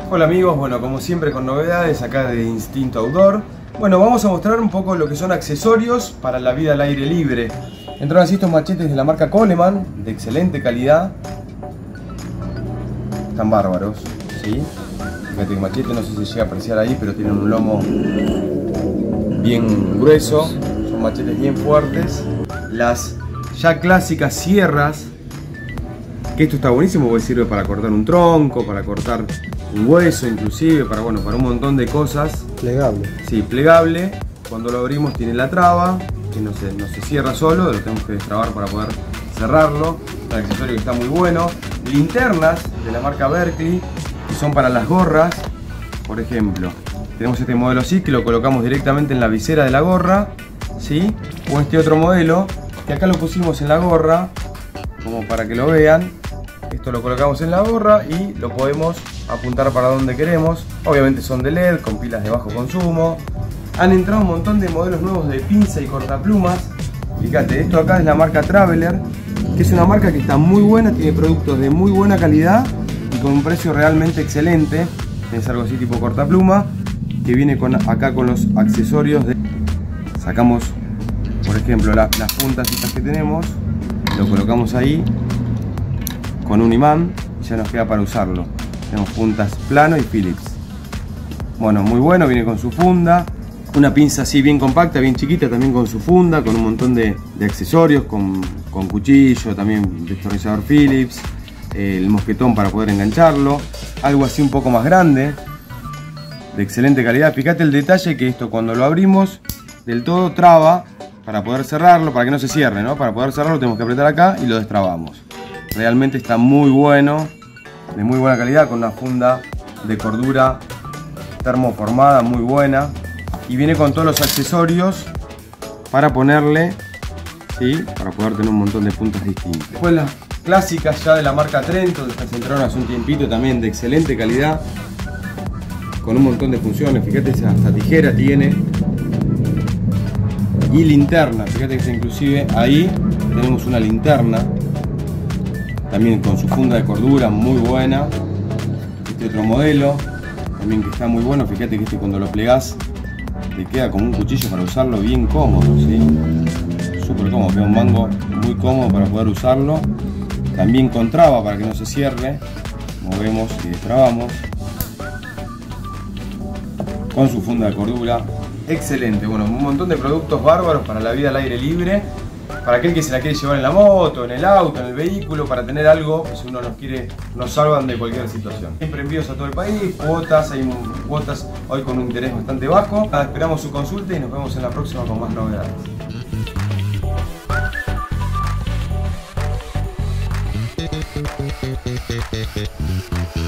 Hola amigos, bueno, como siempre con novedades acá de Instinto Outdoor. Bueno, vamos a mostrar un poco lo que son accesorios para la vida al aire libre. Entraron así estos machetes de la marca Coleman, de excelente calidad. Están bárbaros, ¿sí? Fíjate que machete, no sé si se llega a apreciar ahí, pero tienen un lomo bien grueso. Son machetes bien fuertes. Las ya clásicas sierras, que esto está buenísimo porque sirve para cortar un tronco, para cortar un hueso inclusive, para un montón de cosas. Plegable. Sí, plegable. Cuando lo abrimos tiene la traba, que no se cierra solo, lo tenemos que destrabar para poder cerrarlo. Un accesorio que está muy bueno. Linternas de la marca Berkley, que son para las gorras. Por ejemplo, tenemos este modelo así, que lo colocamos directamente en la visera de la gorra, ¿sí? O este otro modelo, que acá lo pusimos en la gorra, como para que lo vean. Esto lo colocamos en la gorra y lo podemos apuntar para donde queremos. Obviamente son de LED, con pilas de bajo consumo. Han entrado un montón de modelos nuevos de pinza y cortaplumas. Fíjate, esto acá es la marca Traveler, que es una marca que está muy buena, tiene productos de muy buena calidad y con un precio realmente excelente. Es algo así tipo cortapluma, que viene acá con los accesorios de... Sacamos, por ejemplo, las puntas estas que tenemos, lo colocamos ahí con un imán y ya nos queda para usarlo. Tenemos puntas plano y Phillips. Bueno, muy bueno, viene con su funda. Una pinza así bien compacta, bien chiquita, también con su funda, con un montón de accesorios, con cuchillo, también destornillador Phillips, el mosquetón para poder engancharlo. Algo así un poco más grande, de excelente calidad. Fíjate el detalle que esto cuando lo abrimos del todo traba para poder cerrarlo, para que no se cierre, ¿no? Para poder cerrarlo tenemos que apretar acá y lo destrabamos. Realmente está muy bueno, de muy buena calidad, con una funda de cordura termoformada muy buena. Y viene con todos los accesorios para ponerle, ¿sí? Para poder tener un montón de puntas distintas. Después las clásicas ya de la marca Trento, que se entraron hace un tiempito también, de excelente calidad, con un montón de funciones. Fíjate, hasta tijera tiene. Y linterna, fíjate que inclusive ahí tenemos una linterna, también con su funda de cordura muy buena. Este otro modelo, también que está muy bueno. Fíjate que cuando lo plegás te queda como un cuchillo para usarlo bien cómodo, ¿sí? Súper cómodo, queda un mango muy cómodo para poder usarlo. También con traba para que no se cierre. Movemos y destrabamos. Con su funda de cordura. Excelente, bueno, un montón de productos bárbaros para la vida al aire libre. Para aquel que se la quiere llevar en la moto, en el auto, en el vehículo, para tener algo, si uno nos salvan de cualquier situación. Siempre envíos a todo el país, cuotas, hay cuotas hoy con un interés bastante bajo. Nada, esperamos su consulta y nos vemos en la próxima con más novedades.